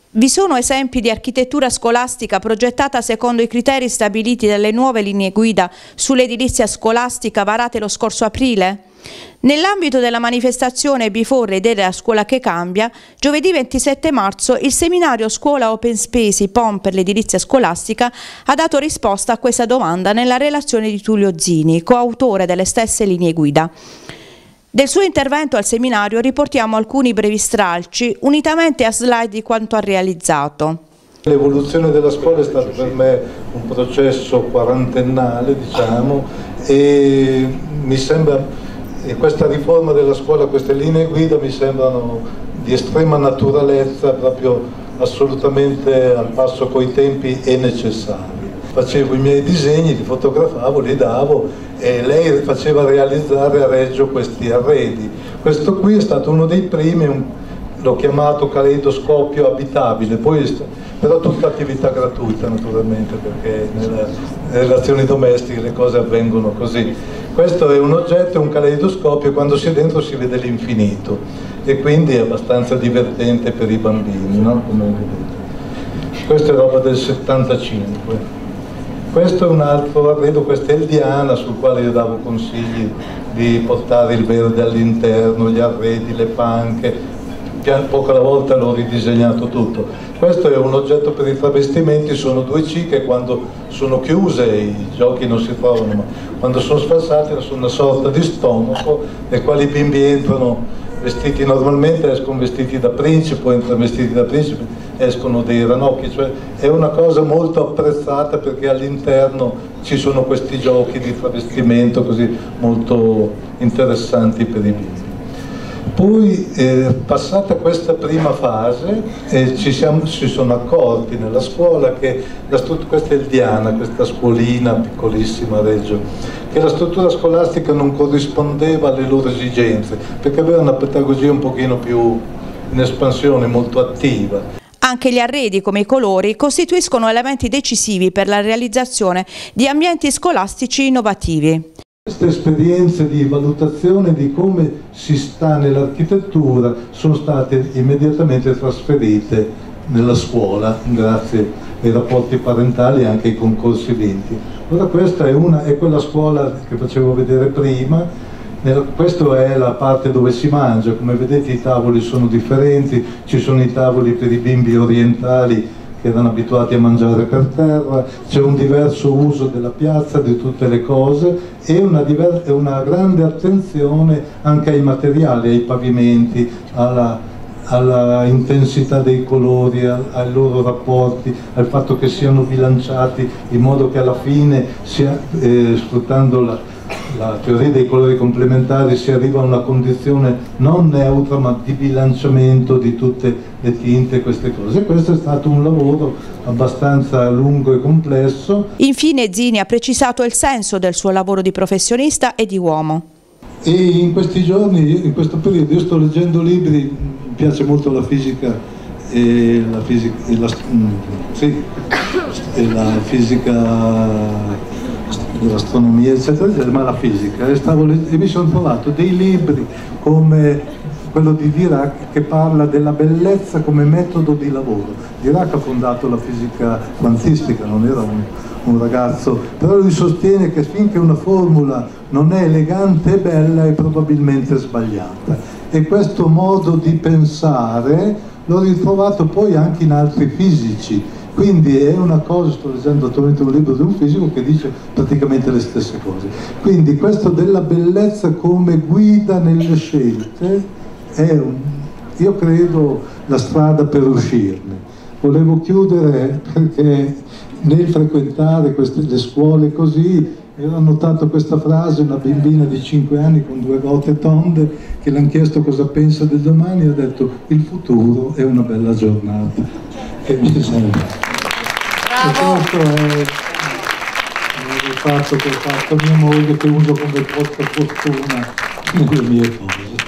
Vi sono esempi di architettura scolastica progettata secondo i criteri stabiliti dalle nuove linee guida sull'edilizia scolastica varate lo scorso aprile? Nell'ambito della manifestazione Before Idee della scuola che cambia, giovedì 27 marzo il seminario Scuola Open Space POM per l'edilizia scolastica ha dato risposta a questa domanda nella relazione di Tullio Zini, coautore delle stesse linee guida. Del suo intervento al seminario riportiamo alcuni brevi stralci, unitamente a slide di quanto ha realizzato. L'evoluzione della scuola è stato per me un processo quarantennale, diciamo, e mi sembra che questa riforma della scuola, queste linee guida mi sembrano di estrema naturalezza, proprio assolutamente al passo coi tempi e necessari. Facevo i miei disegni, li fotografavo, li davo e lei faceva realizzare a Reggio questi arredi. Questo qui è stato uno dei primi, l'ho chiamato caleidoscopio abitabile, poi però tutta attività gratuita naturalmente, perché nelle relazioni domestiche le cose avvengono così. Questo è un oggetto, è un caleidoscopio, quando si è dentro si vede l'infinito e quindi è abbastanza divertente per i bambini, no? Come vedete. Questa è roba del 75. Questo è un altro arredo, questo è il Diana, sul quale io davo consigli di portare il verde all'interno, gli arredi, le panche. Poco alla volta l'ho ridisegnato tutto. Questo è un oggetto per i travestimenti, sono due ciche, quando sono chiuse i giochi non si trovano, ma quando sono sfalsate sono una sorta di stomaco nel quale i bimbi entrano vestiti normalmente, escono vestiti da principe, entrano vestiti da principe, escono dei ranocchi, cioè è una cosa molto apprezzata perché all'interno ci sono questi giochi di travestimento così molto interessanti per i bimbi. Poi passata questa prima fase ci sono accorti nella scuola che questa è il Diana, questa scuolina piccolissima a Reggio, che la struttura scolastica non corrispondeva alle loro esigenze perché aveva una pedagogia un pochino più in espansione, molto attiva. Anche gli arredi, come i colori, costituiscono elementi decisivi per la realizzazione di ambienti scolastici innovativi. Queste esperienze di valutazione di come si sta nell'architettura sono state immediatamente trasferite nella scuola grazie ai rapporti parentali e anche ai concorsi vinti. Allora questa è quella scuola che facevo vedere prima, questa è la parte dove si mangia, come vedete i tavoli sono differenti, ci sono i tavoli per i bimbi orientali che erano abituati a mangiare per terra, c'è un diverso uso della piazza, di tutte le cose e una grande attenzione anche ai materiali, ai pavimenti, alla intensità dei colori, ai loro rapporti, al fatto che siano bilanciati in modo che alla fine, sfruttando la teoria dei colori complementari, si arriva a una condizione non neutra ma di bilanciamento di tutte le tinte, queste cose. Questo è stato un lavoro abbastanza lungo e complesso. Infine Zini ha precisato il senso del suo lavoro di professionista e di uomo. E in questi giorni, in questo periodo, io sto leggendo libri, mi piace molto la fisica e la fisica dell'astronomia eccetera, ma la fisica, e mi sono trovato dei libri come quello di Dirac che parla della bellezza come metodo di lavoro. Dirac ha fondato la fisica quantistica, non era un ragazzo, però lui sostiene che finché una formula non è elegante e bella è probabilmente sbagliata, e questo modo di pensare l'ho ritrovato poi anche in altri fisici. Quindi è una cosa, sto leggendo attualmente un libro di un fisico che dice praticamente le stesse cose. Quindi questo della bellezza come guida nelle scelte è, io credo, la strada per uscirne. Volevo chiudere perché nel frequentare le scuole così, io ho notato questa frase, una bambina di 5 anni con 2 gote tonde che le hanno chiesto cosa pensa del domani e ha detto il futuro è una bella giornata. Che mi sembra. Bravo. E questo è il fatto che ho fatto mia moglie, che uso come portafortuna nelle mie cose.